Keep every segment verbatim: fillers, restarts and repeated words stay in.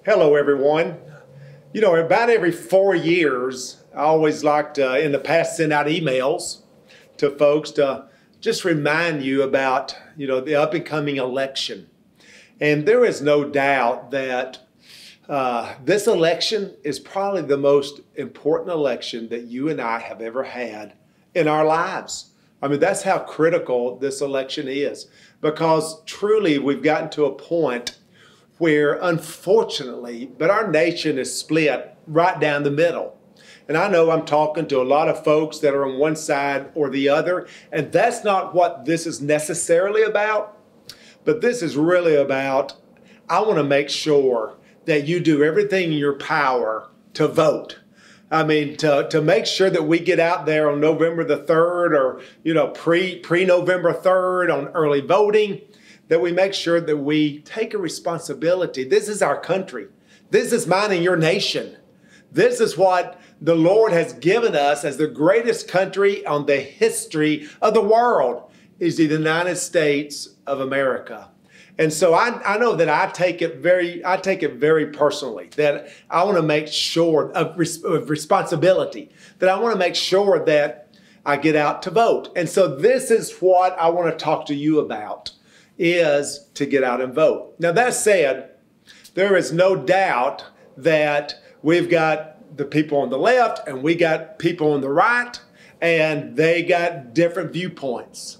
Hello, everyone. You know, about every four years, I always like to, in the past, send out emails to folks to just remind you about, you know, the up and coming election. And there is no doubt that uh, this election is probably the most important election that you and I have ever had in our lives. I mean, that's how critical this election is, because truly we've gotten to a point where, unfortunately, but our nation is split right down the middle. And I know I'm talking to a lot of folks that are on one side or the other, and that's not what this is necessarily about. But this is really about, I want to make sure that you do everything in your power to vote. I mean, to, to make sure that we get out there on November the third, or, you know, pre, pre-November third on early voting, that we make sure that we take a responsibility. This is our country. This is mine and your nation. This is what the Lord has given us as the greatest country on the history of the world, is the United States of America. And so I, I know that I take it very, I take it very personally, that I want to make sure of, res, of responsibility, that I want to make sure that I get out to vote. And so this is what I want to talk to you about, is to get out and vote. Now, that said, there is no doubt that we've got the people on the left and we got people on the right, and they got different viewpoints.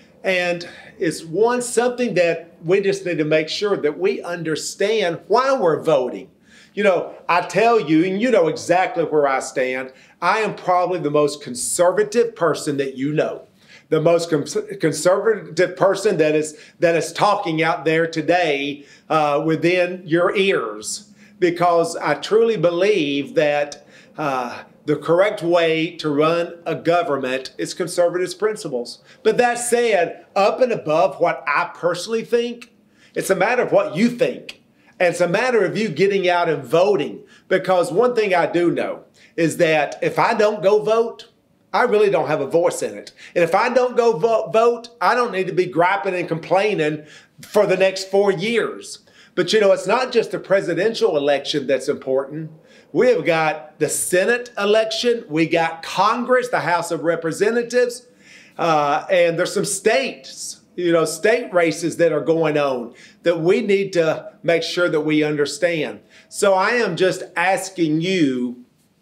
And it's one something that we just need to make sure that we understand why we're voting. You know, I tell you, and you know exactly where I stand, I am probably the most conservative person that you know. The most conservative person that is that is talking out there today uh, within your ears, because I truly believe that uh, the correct way to run a government is conservative principles. But that said, up and above what I personally think, it's a matter of what you think. And it's a matter of you getting out and voting. Because one thing I do know is that if I don't go vote, I really don't have a voice in it. And if I don't go vote, vote, I don't need to be griping and complaining for the next four years. But you know, it's not just the presidential election that's important. We have got the Senate election. We got Congress, the House of Representatives, uh, and there's some states, you know, state races that are going on that we need to make sure that we understand. So I am just asking you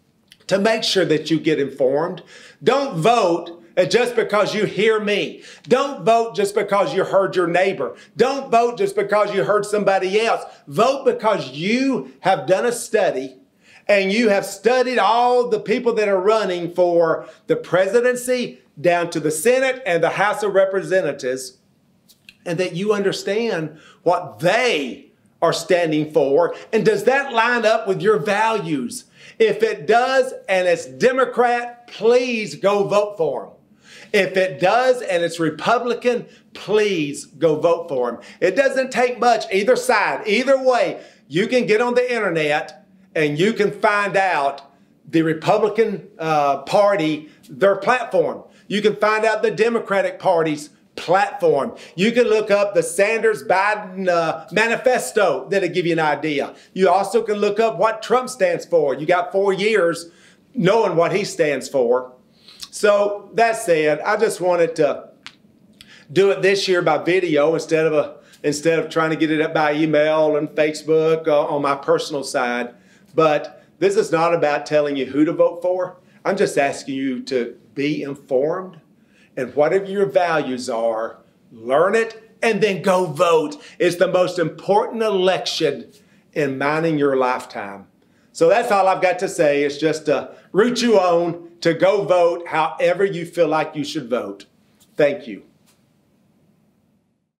to make sure that you get informed. Don't vote just because you hear me. Don't vote just because you heard your neighbor. Don't vote just because you heard somebody else. Vote because you have done a study and you have studied all the people that are running for the presidency down to the Senate and the House of Representatives, and that you understand what they are standing for. And does that line up with your values? If it does and it's Democrat, please go vote for them. If it does and it's Republican, please go vote for them. It doesn't take much either side. Either way, you can get on the internet and you can find out the Republican uh, Party, their platform. You can find out the Democratic Party's platform. You can look up the Sanders-Biden uh, manifesto. That'll give you an idea. You also can look up what Trump stands for. You got four years knowing what he stands for. So that said, I just wanted to do it this year by video instead of a instead of trying to get it up by email and Facebook uh, on my personal side. But this is not about telling you who to vote for. I'm just asking you to be informed, and whatever your values are, learn it and then go vote. It's the most important election in mine in your lifetime. So that's all I've got to say, is just to root you on to go vote however you feel like you should vote. Thank you.